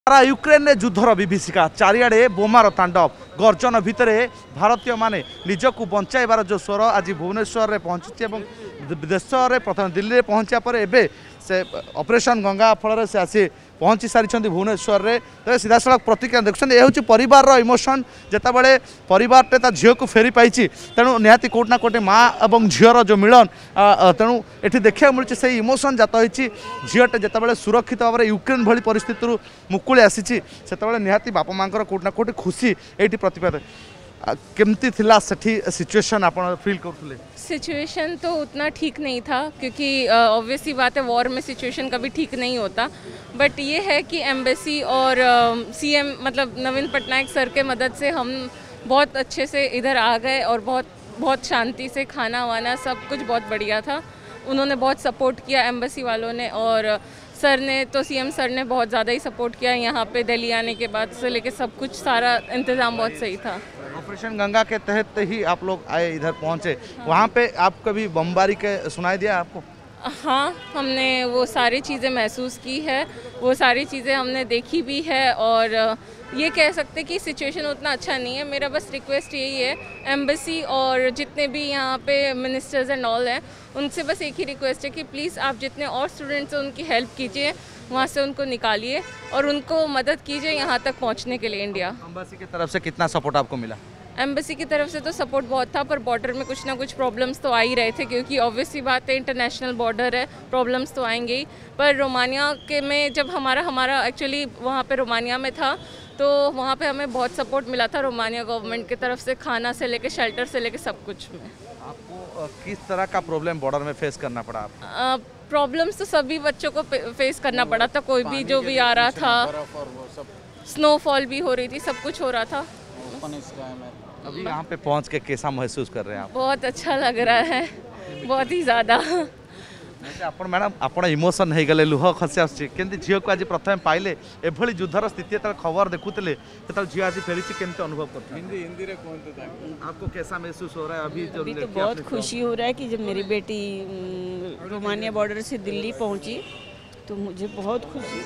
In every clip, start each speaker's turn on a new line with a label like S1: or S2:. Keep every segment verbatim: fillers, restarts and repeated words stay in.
S1: सारा यूक्रेन ने युद्धर विभीषिका चारिआडे बोमार तांडव गर्जन भितर भारतीय माने निजक बंचाइबार जो स्वर आज भुवनेश्वर में पहुंची देश में प्रथम दिल्ली में पहुंचा पर एबे से ऑपरेशन गंगा फल से आसी पहुंची सारी भुवनेश्वर में तो सीधा सड़क प्रतिक्रिया देखते ये हूँ परिवार इमोशन जितेबाला परिवार झील को फेरी पाई तेणु निहाती कोटना कोटे माँ और झीर जो मिलन तेणु ये देखा मिलूँ से इमोशन जात होती झीटे जितेबाला सुरक्षित भाव में यूक्रेन भली परिस्थिति मुकुली आसी से निहाती बापा माँ कोटना कोटे खुशी ये प्रतिपाद केमती थिला सेठी सिचुएशन आप फील करते?
S2: सिचुएशन तो उतना ठीक नहीं था क्योंकि ऑब्वियसली बात है वॉर में सिचुएशन कभी ठीक नहीं होता, बट ये है कि एम्बेसी और सीएम मतलब नवीन पटनायक सर के मदद से हम बहुत अच्छे से इधर आ गए और बहुत बहुत शांति से खाना वाना सब कुछ बहुत बढ़िया था। उन्होंने बहुत सपोर्ट किया एम्बेसी वालों ने और सर ने तो सीएम सर ने बहुत ज़्यादा ही सपोर्ट किया। यहाँ पे दिल्ली आने के बाद से लेके सब कुछ सारा इंतज़ाम बहुत सही था।
S1: ऑपरेशन गंगा के तहत ही आप लोग आए इधर पहुँचे, वहाँ पे आप कभी बमबारी के सुनाई दिया आपको?
S2: हाँ, हमने वो सारी चीज़ें महसूस की है, वो सारी चीज़ें हमने देखी भी है और ये कह सकते कि सिचुएशन उतना अच्छा नहीं है। मेरा बस रिक्वेस्ट यही है एम्बेसी और जितने भी यहाँ पे मिनिस्टर्स एंड ऑल हैं उनसे बस एक ही रिक्वेस्ट है कि प्लीज़ आप जितने और स्टूडेंट्स हैं उनकी हेल्प कीजिए, वहाँ से उनको निकालिए और उनको मदद कीजिए यहाँ तक पहुँचने के लिए इंडिया।
S1: एम्बेसी की तरफ से कितना सपोर्ट आपको मिला?
S2: एम्बेसी की तरफ से तो सपोर्ट बहुत था, पर बॉर्डर में कुछ ना कुछ प्रॉब्लम्स तो आ ही रहे थे क्योंकि ऑब्वियसली बात है इंटरनेशनल बॉर्डर है, प्रॉब्लम्स तो आएंगे ही। पर रोमानिया के में जब हमारा हमारा एक्चुअली वहाँ पे रोमानिया में था तो वहाँ पे हमें बहुत सपोर्ट मिला था रोमानिया गवर्नमेंट की तरफ से, खाना से लेके शेल्टर से लेके सब कुछ में।
S1: आपको किस तरह का प्रॉब्लम बॉर्डर में फेस करना पड़ा?
S2: प्रॉब्लम्स तो सभी बच्चों को फेस करना पड़ा था, कोई भी जो भी आ रहा था, स्नोफॉल भी हो रही थी, सब कुछ हो रहा था।
S1: अभी यहाँ पे पहुँच के कैसा महसूस कर रहे हैं आप?
S2: बहुत अच्छा लग रहा है, बहुत ही ज़्यादा।
S1: आप मैडम आप इमोशन हो गले लुह खसी आसुच्छी केमती झील को आज प्रथम पाइले एभली युद्धर स्थिति खबर देखुले झील आज फेरी केमती अनुभव करते हैं? हिंदी हिंदी रे आपको कैसा महसूस हो रहा है अभी?
S3: अभी तो बहुत खुशी हो रहा है कि जब मेरी बेटी रोमानिया बॉर्डर से दिल्ली पहुंची तो मुझे बहुत खुशी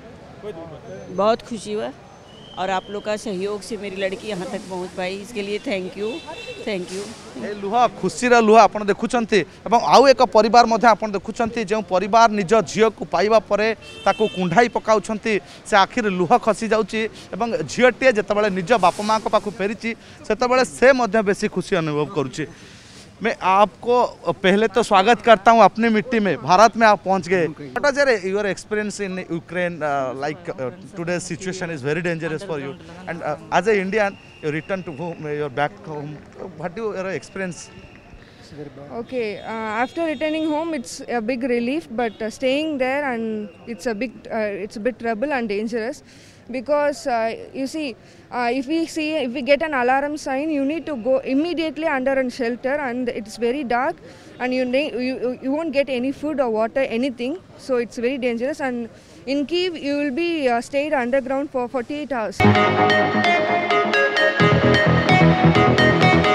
S3: बहुत खुशी हुआ और आप लोग का सहयोग से मेरी लड़की यहाँ तक पहुँच पाई, इसके लिए थैंक यू थैंक यू।
S1: लुह खुशीर लुह आप देखुंत आउ एक परिवार आप देखुंत जो परिवार निज झील को पाइबा परे ताको कुंडाई पकाउं से आखिर लुह खसी जाऊँगी झीलटे जितेबाला निज बापा माँ पाखु फेरी से से बेसी खुशी अनुभव करुच्ची। मैं आपको पहले तो स्वागत करता हूं अपनी मिट्टी में, भारत में आप पहुंच गए। What was your experience in Ukraine? Like today situation is very dangerous for you and as a Indian you return to home, your back home, what do your experience?
S4: Okay, uh, after returning home it's a big relief, but uh, staying there and it's a big uh, it's a bit trouble and dangerous because uh, you see uh, if we see if we get an alarm sign you need to go immediately under a shelter and it's very dark and you you, you won't get any food or water anything, so it's very dangerous. And in Kyiv you will be uh, stayed underground for forty-eight hours.